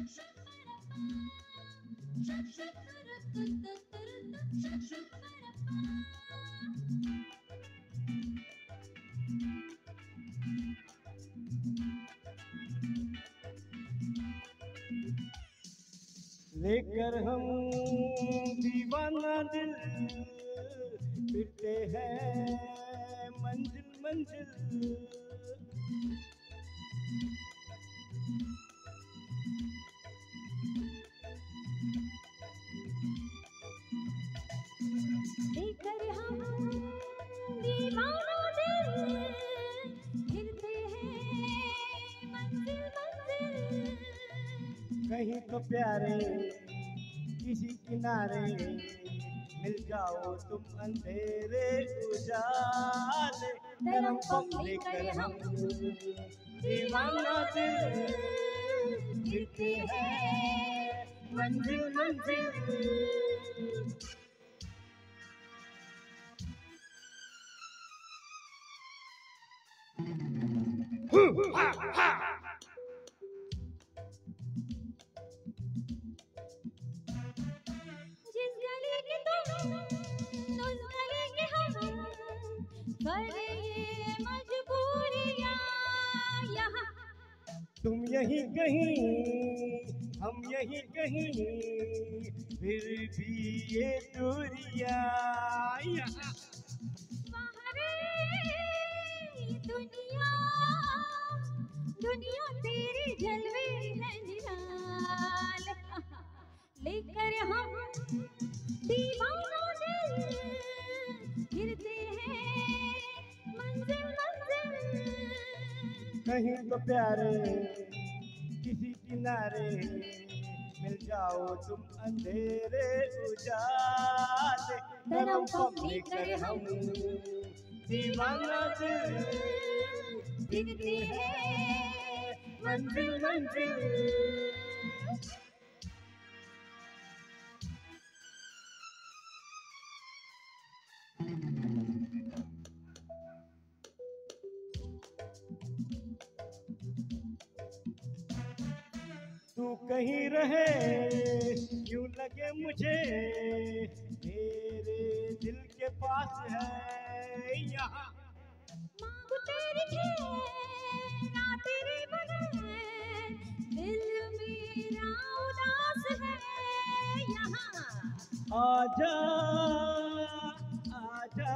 लेकर हम दीवाना दिल फिरते हैं मंजिल मंजिल। लेकर हम दीवाना दिल फिरते हैं मंजिल मंजिल। कहीं तो प्यारे किसी किनारे मिल जाओ तुम अंधेरे उजाले। धर्म पम लेकर हम दीवाना दिल फिरते हैं मंजिल मंजिल। जिस गली के तुम उस गली के हम, पर ये मजबूरियां यहाँ। तुम यहीं कहीं हम यहीं कहीं फिर भी ये दूरियां यहाँ। दुनिया दुनिया तेरी जलवे है निराल। लेकर हम दीवाना दिल फिरते हैं मंजिल मंजिल। कहीं तो प्यारे किसी किनारे मिल जाओ तुम अंधेरे उजाले। धर्म पम लेकर हम दीवाना दिल फिरते हैं मंजिल मंजिल। तू कहीं रहे यूं लगे मुझे मेरे दिल के पास है यहाँ। मांगू तेरी खैर ना तेरे बगैर, दिल मेरा उदास है यहाँ। आजा आजा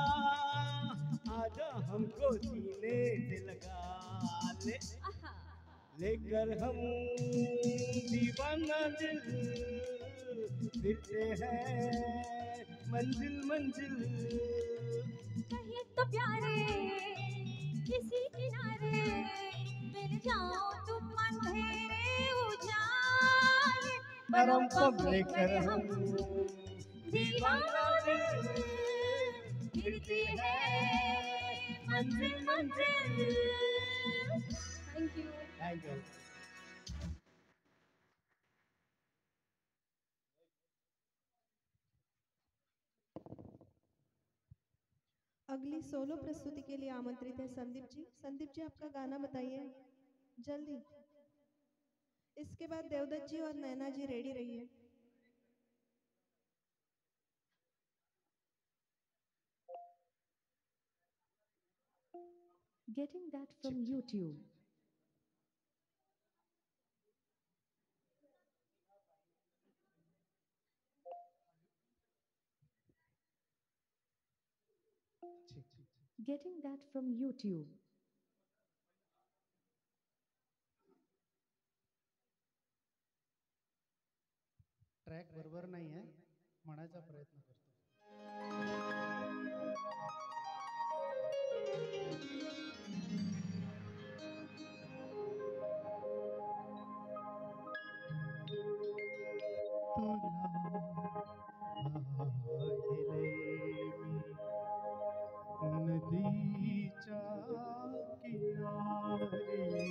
आजा हमको सीने से लगा ले। लेकर हम दीवाना दिल फिरते हैं मंजिल मंजिल। कहीं तो प्यारे किसी किनारे मिल जाओ तुम अंधेरे उजाले। धर्म पम लेकर हम दीवाना दिल फिरते हैं मंजिल मंजिल। Thank you. Thank you. अगली सोलो प्रस्तुति के लिए आमंत्रित है संदीप जी। संदीप जी आपका गाना बताइए जल्दी। इसके बाद देवदत्त जी और नैना जी रेडी रहिए। Getting that from YouTube. Getting that from YouTube. Track बरोबर नाही आहे, म्हणायचा प्रयत्न करतो. नदीच्या किनारी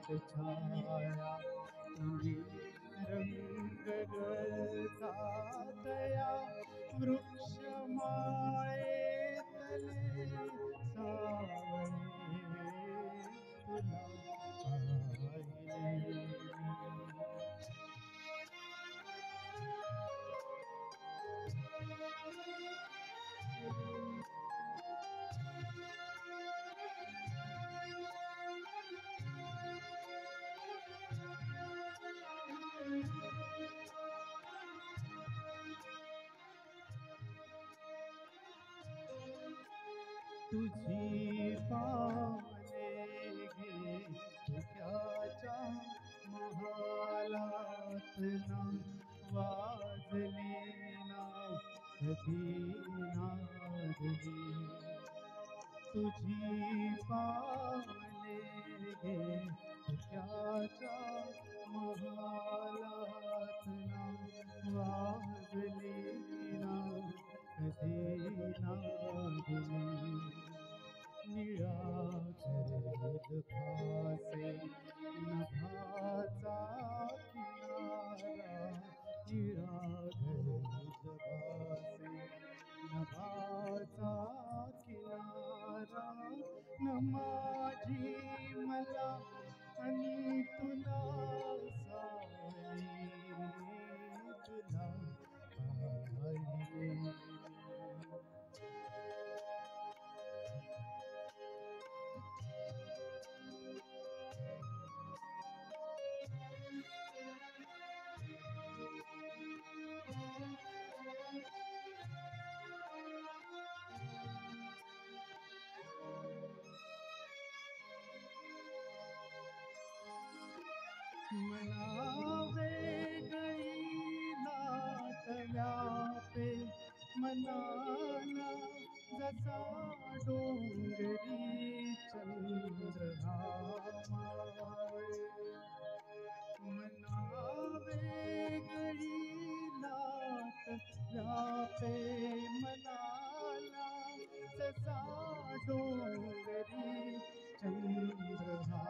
छाया तुम्ही रंग गळतातया वृक्ष माळेतले सावळे तुला पाहिले तुझी पाने गे धुक्याच्या महालात ना वाजली ना कधी नादली तुझी पाने गे धुक्याच्या महालात ना वाजली ना कधी नादली निळागर्द भासे नभाचा किनारा निळागर्द भासे नभाचा किनारा न माझी मला आणि तुला सावली तुला पाहिले मनावे गई नात व्यापे मनाला जसा डोंगरी चंद्र मावळे मनावे गई नात व्यापे मनाला जसा डोंगरी चंद्र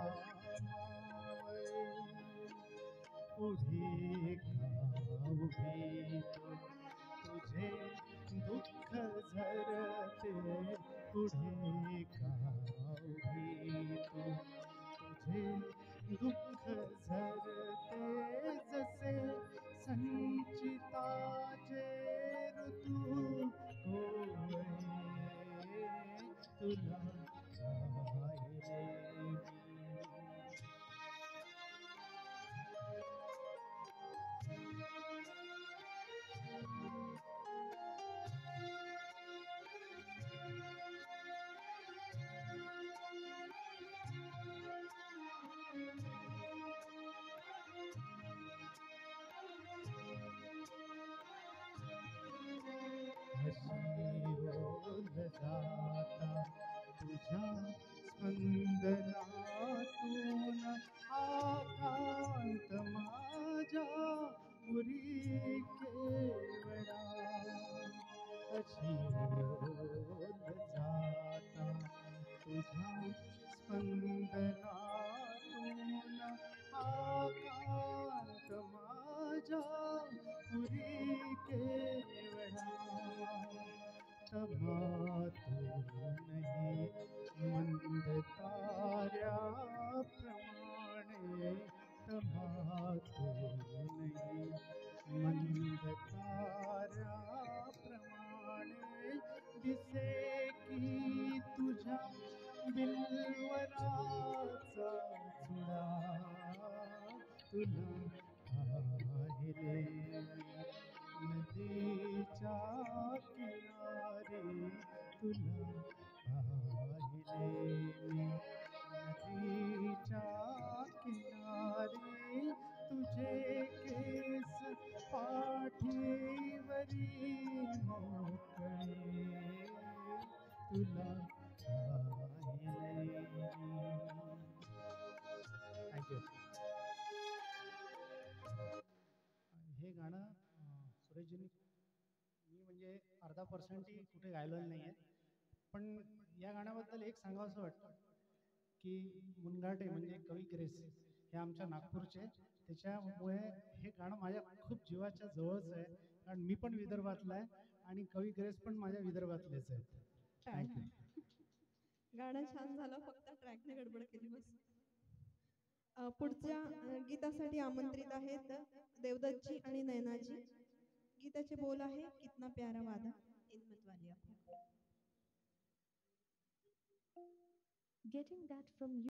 उभी उभी तुझे दुःख झरते पुढे का उभी तुझे दुःख झरते जसे संचिताचे ऋतू होय तुला पाहिले जाता तुझ्या स्पंदनातून आकांत माझ्या पुरी केवळा अशी जाता तुझ्या स्पंदनातून आकांत माझ्या पुरी केवळा तमातूनही मंद ताऱ्याप्रमाणे तमातूनही मंद ताऱ्याप्रमाणे दिसे की तुझ्या बिलवराचा चुडा तुला पाहिले नदीच्या किनारे तुला पाहिले नदीच्या किनारे तुझे केस पाठीवरी मोकळे तुला पाहिले थँक्यू हे गाणं सुरेशजींनी मी म्हणजे अर्धा पर्सेंटही कुठे गायलेलं नाही आहे पण या गाण्याबद्दल एक सांगावंसं वाटतं की मुनघाटे म्हणजे कवी ग्रेस हे आमच्या नागपूरचे, त्याच्यामुळे हे गाणं माझ्या खूप जीवाच्या जवळचं आहे, कारण मी पण विदर्भातला आहे आणि कवी ग्रेस पण माझ्या विदर्भातलेच आहेत. थँक्यू. गाणं छान झालं, फक्त ट्रॅकने गडबड केली बस. पुढच्या गीतासाठी आमंत्रित आहेत देवदत्तजी आणि नयनाजी. गीताचे बोल आहे कितना प्यारा वादा, हिम्मत वाली आंखों का. Getting that from